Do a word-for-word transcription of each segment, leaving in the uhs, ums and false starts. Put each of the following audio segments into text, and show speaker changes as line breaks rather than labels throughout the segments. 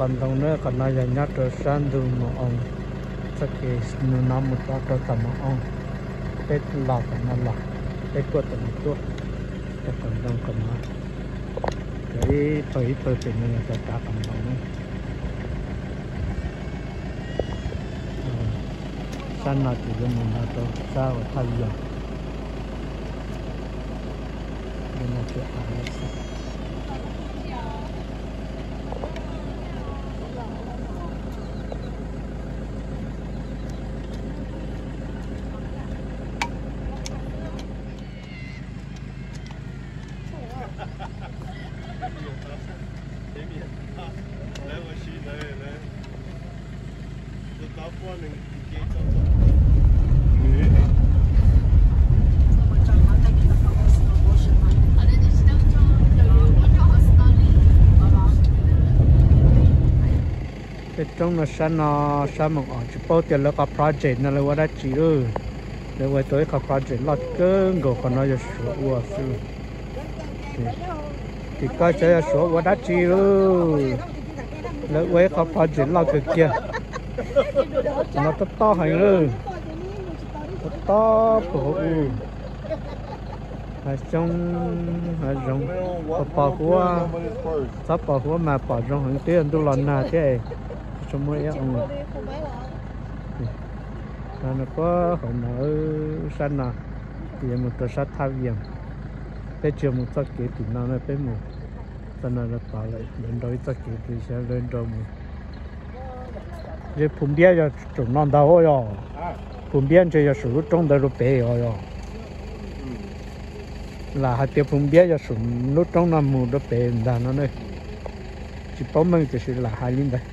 còn đông nữa còn nói là nhát rồi sang đường mà ông chắc cái nửa năm một ta cho tầm ông tết lọt tầm năm lọt tết qua tầm tuốt cho còn đông còn nói cái thời thời thì mình sẽ trả còn đông nữa sang nào thì mình là tôi sao thay giờ mình là chuyện hay trong nó sang nó sang một ở chỉ bao tiền là có project nó là what đã chỉ rồi để với tôi có project lót cơn gồm còn nó là số uo sư thì coi sẽ là số what đã chỉ rồi để với có project lót cái kia nó to to hành rồi to to bộ ở trong ở trong có bảo của sắp bảo của mà bảo trong hàng tiền tôi lần nào thế trong mỗi ông nó có không ở sân nào thì một tờ sát thao viền cái chiều một tờ kế thì nó là cái một sân nào nó bảo lại lên đối tờ kế thì sẽ lên rồi một cái phun bia cho chúng nó đau rồi phun bia cho sử dụng trong đời lúc bé rồi là hạt tiêu phun bia cho sử lúc trong năm mùa lúc bé là nó này chỉ bảo mình chỉ là hai linh đấy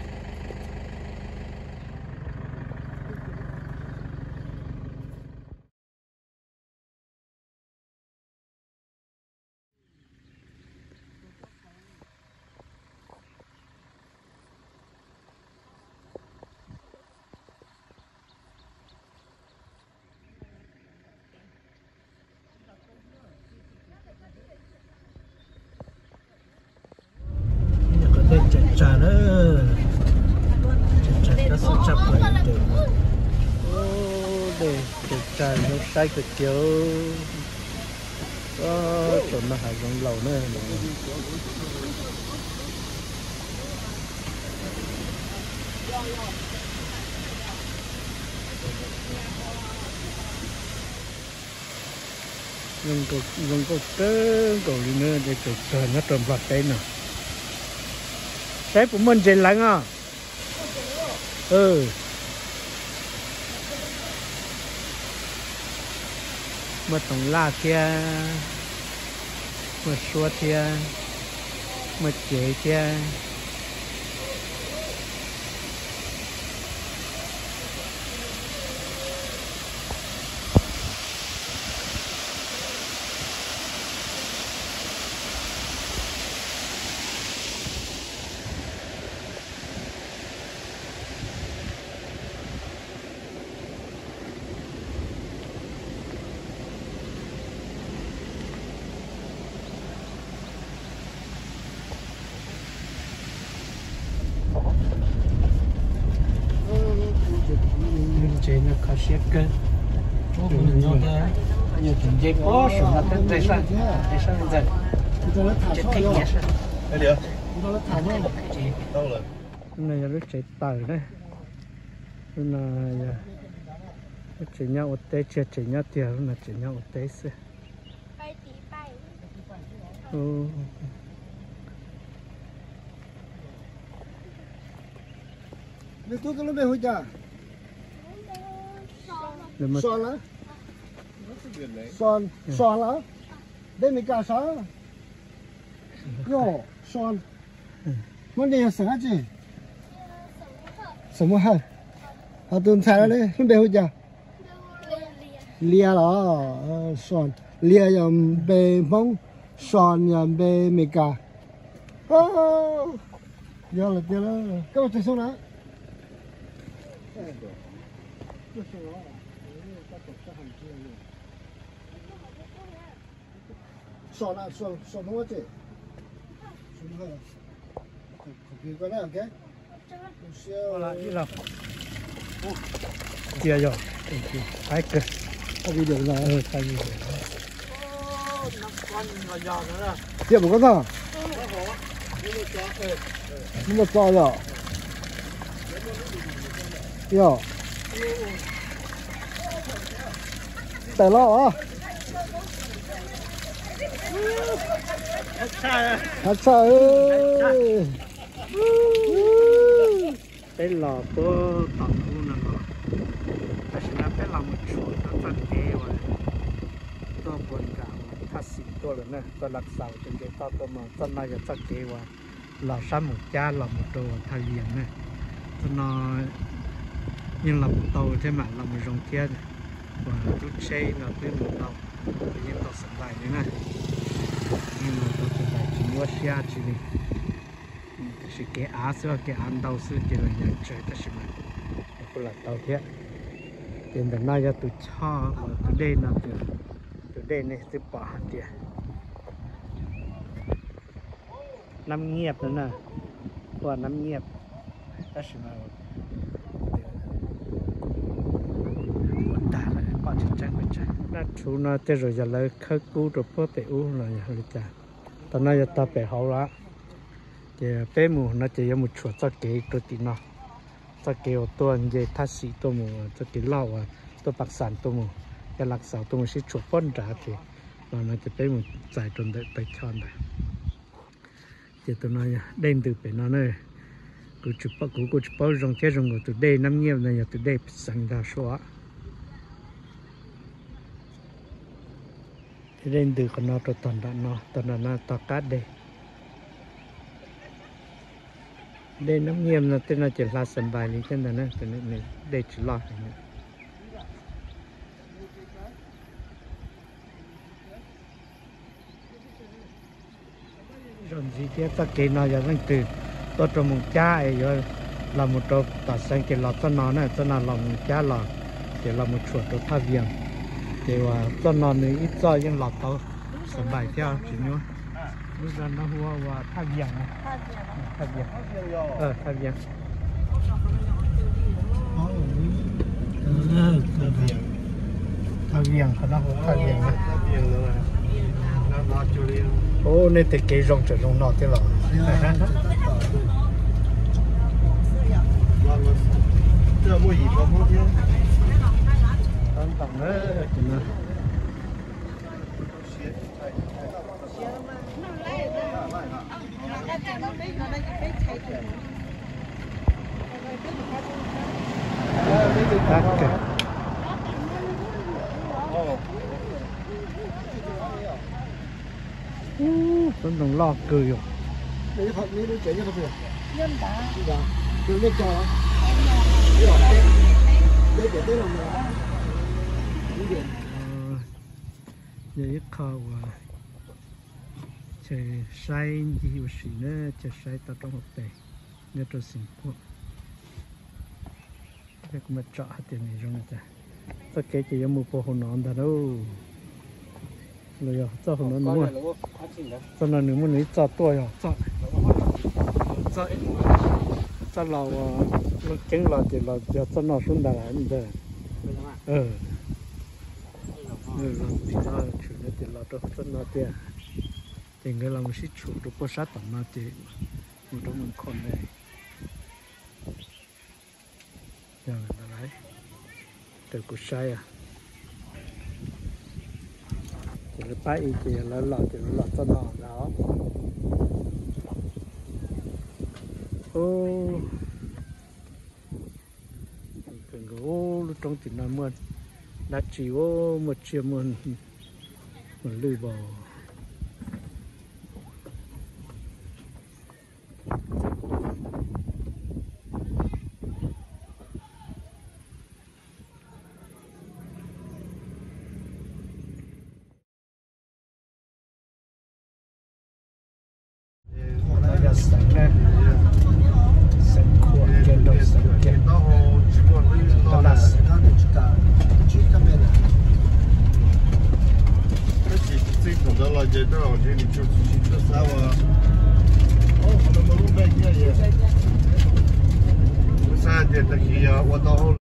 trà đó trà nó sẽ chập lại từ để để trà nó sai cái kiểu có chỗ nó hay giống lầu nữa dùng cột dùng cột tơ cột nữa để cái trà nó trầm lọt đây nè cái của mình trên lạnh à ừ mà tổng la kia mà xua kia mà chế kia chế nó khó xếp cơ nhiều chuyện dây bó sổ nó tới tới sang tới sang dần chết thích nhé sao cái gì đâu rồi này là rất chế tải đấy là chế nhau ở đây chế chế nhau tiền là chế nhau ở đây sẽ ừ
Để tôi có lúc đây hồi chả Son lá Son, son lá Đây mình cả sao Yo, son Món này là sáng hả chị Sống hả Hả tôi xài ra đây, lúc đây hồi chả Lia đó, son Lia dòng bề mông Son dòng bề mình cả Giờ là kia đó Các bạn thấy xong đó Sòn à, sòn, sòn không có chị. Sòn không có. Cái con này ok.
Qua lại đi làm. Chia rồi. Hai cái.
Có video rồi.
Ừ, thay vì năm con là giò nữa nè.
Tiếp một con nào. Nhưng mà to rồi. Yo. Tại lo à? Hát xa ơi.
Cái lò bơ tặng luôn nè lò. Ta sẽ làm cái lòng chuột nó thật kê rồi. Tôi buồn cả mà thắt xịn tôi rồi nè. Tôi lạc sầu trên cái to tôi mà chân này thật kê rồi. Lò xăm một cha lò một đồ thay viện nè. Tôi nói nhưng là một tàu thế mà là một dòng kia này. Và tôi chơi nó tới một tàu. Tự nhiên tôi sẵn lại nữa nè. Nhưng mà tôi sẵn lại chỉ mua xe chỉ đi. Chỉ cái á xưa cái ăn đầu xưa chỉ là nhận chơi ta chỉ mà cũng là tàu thế. Tiền đợt này tôi cho và tôi đây là từ từ đây này tôi bỏ hạt tiền. Năm nghiệp nữa nè, qua năm nghiệp ta chỉ mà buồn tả lại bỏ chân chân bên trái. Nó chú nó tới rồi giờ lấy khơi cú rồi bớt bể u rồi hơi chả. Tao nói giờ ta bể hậu đó. Thì bé mù nó chỉ có một chuột cho cái tôi tí nó cho cái ô tô anh về thắt xì tôi mù cho cái lau à tôi bạc sản tôi mù cái lạc sào tôi mù sẽ chuột phân trả thì và nó chỉ bé mù giải tròn đợi tay tròn này thì tôi nói đêm từ bé nó này cứ chụp bao cứ cứ chụp bao rong cái rong của từ đây năm nhiêu này từ đây sang ra số thì đêm từ con nó tôi toàn đã nó toàn đã nó to cát đây. Đây nắm nghiêm là tên là chỉ là sân bài lý chân là nè, cho nên này đây chỉ lo này nữa. Rồi gì kia ta kể nói giờ đang từ tôi trong một cha ấy rồi là một trâu ta sang cái lọ cho nó này cho nó là một cha lọ thì là một chuột trâu tháp viền thìว่าcho nó này ít cho những lọ tao sân bài theo chỉ nhớ. Bây giờ nó hoa và tháp viền này. Tháp viền. Ờ, tháp viền. Ờ, tháp viền. Tháp viền, nó hoa tháp viền này. Ô, này thì cái rong trở rong nọ thế là.
这木椅包包间。
等等嘞，真的。vẫn còn lo cười rồi.
Đấy thật mấy đứa trẻ như thế nào?
Nhân đã.
Dạ. Tôi biết cho. Đấy rồi. Đấy để tới lòng rồi.
Vậy khâu à. Chơi sai gì hiểu gì nữa, chơi sai tao trong học bể, nhớ cho sinh hoạt. Cái cũng mất trọ tiền này rồi nè. Tất cả chỉ có một bộ hồn nón đó đâu. Rồi cho hồn nón nữa. Cho nó nếu mà lấy cho tôi à, cho cho cho lò nó trứng lò thì lò cho nó xuống đà lại như thế. Ừ. Rồi thì nó chủ nó thì lò cho cho nó tiền. Thì người làm một chút chủ được bao sát tầm nó thì một trong một con này. Giờ là đấy. Từ cuộc sai à. Thì nó phải ý thì nó lọt thì nó lọt cho nó đó. Ô. Cần gỗ lúc trong thì nó mượn. Đã chỉ có một chiều mượn. Một lùi bò. Sáng lên sáng khổ trên đầu sáng kia đó là
最恐的了，这多少天你就去这啥哇？
我们路边也也，啥的这些我到后。